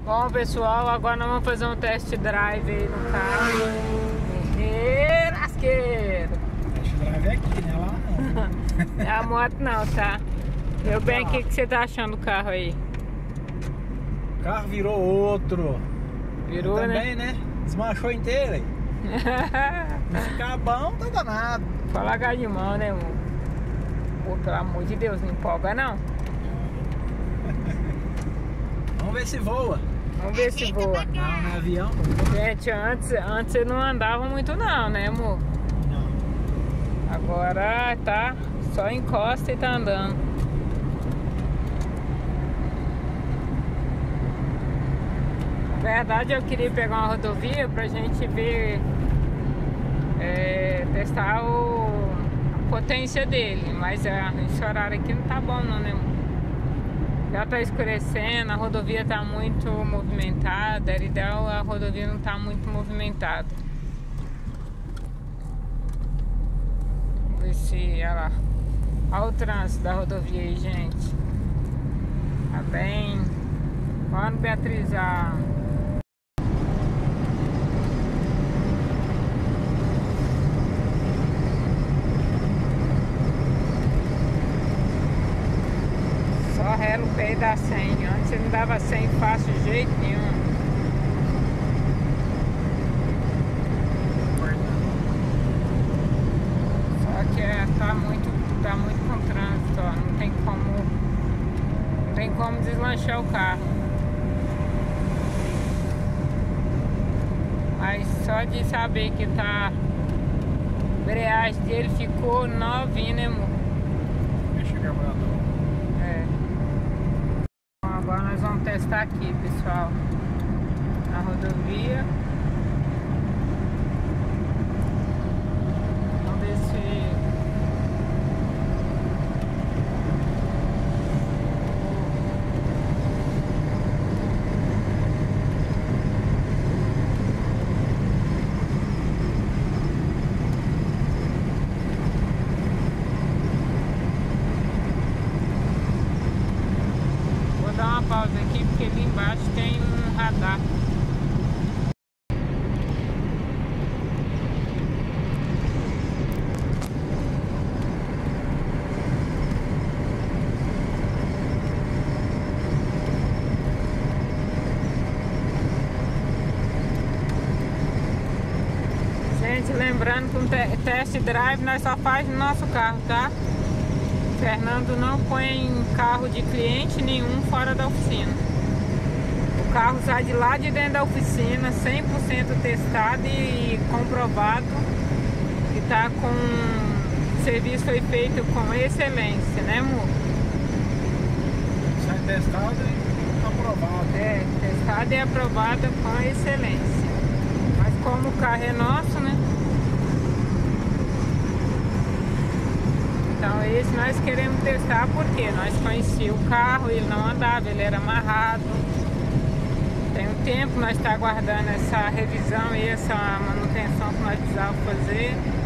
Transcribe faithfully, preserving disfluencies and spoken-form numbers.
Bom, pessoal, agora nós vamos fazer um test drive aí no carro. E lasqueiro! Test drive é aqui, né? Lá não. É a moto não, tá? Meu bem, o que, que você tá achando do carro aí? O carro virou outro. Virou, também, né? né? Desmanchou inteiro aí. Se ficar bom, tá danado. Pode largar de mão, né, amor? Pô, pelo amor de Deus, não empolga não. Vamos ver se voa. Vamos ver se voa. Não, não é avião. Gente, antes, antes você não andava muito não, né, amor? Não. Agora tá, só encosta e tá andando. Na verdade eu queria pegar uma rodovia pra gente ver, é, testar o, a potência dele, mas é, esse horário aqui não tá bom não, né, amor? Já tá escurecendo, a rodovia tá muito movimentada, era ideal a rodovia não tá muito movimentada. Vamos ver se, olha lá, olha o trânsito da rodovia aí, gente. Tá bem, vamos Beatrizar. Só rela o pé e dá cem. Antes você não dava cem fácil de jeito nenhum. Só que é, tá muito, tá muito com trânsito, ó. Não tem como, não tem como deslanchar o carro. Mas só de saber que tá, a embreagem dele ficou novinha, né, amor? Deixa o carburador. É. Agora nós vamos testar aqui, pessoal, na rodovia. Vamos ver se dar uma pausa aqui porque ali embaixo tem um radar. Gente, lembrando que um te test drive nós só faz no nosso carro, tá? Fernando não põe carro de cliente nenhum fora da oficina. O carro sai de lá de dentro da oficina, cem por cento testado e comprovado. E tá com... O serviço foi feito com excelência, né, amor? Sai testado e aprovado. É, testado e aprovado com excelência. Mas como o carro é nosso, né? Então esse nós queremos testar porque nós conhecíamos o carro, ele não andava, ele era amarrado. Tem um tempo nós estamos aguardando essa revisão e essa manutenção que nós precisávamos fazer.